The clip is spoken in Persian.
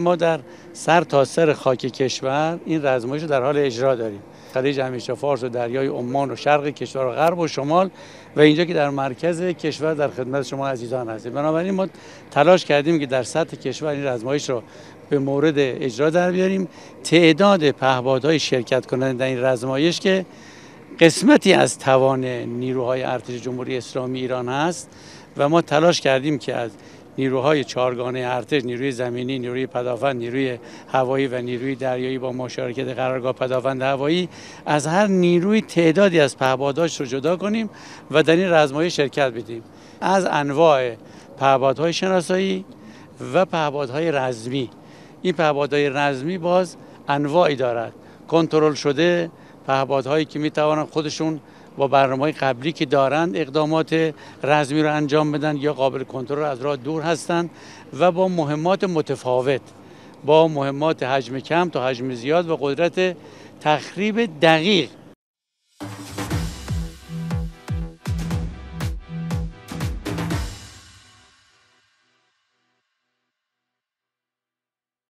ما در سر تا سر خاک کشور این رزمایش رو در حال اجرا داریم. خلیج همیشه فارس و دریای عمان و شرق کشور و غرب و شمال و اینجا که در مرکز کشور در خدمت شما عزیزان هستیم. بنابراین ما تلاش کردیم که در سطح کشور این رزمایش رو به مورد اجرا در بیاریم. تعداد پهپادهای شرکت کننده در این رزمایش که قسمتی از توان نیروهای ارتش جمهوری اسلامی ایران هست و ما تلاش کردیم که از نیروهای چهارگانه ارتش، نیروی زمینی، نیروی پدافند، نیروی هوایی و نیروی دریایی با مشارکت قرارگاه پدافند هوایی از هر نیروی تعدادی از پهپادهاش رو جدا کنیم و در این رزمایش شرکت بدیم. از انواع پهپادهای شناسایی و پهپادهای رزمی. این پهپادهای رزمی باز انواعی دارد. کنترل شده، پهپادهایی که میتوانند خودشون با برنامه‌های قبلی که دارند اقدامات رزمی رو انجام بدن یا قابل کنترل از راه دور هستند و با مهمات متفاوت، با مهمات حجم کم تا حجم زیاد و قدرت تخریب دقیق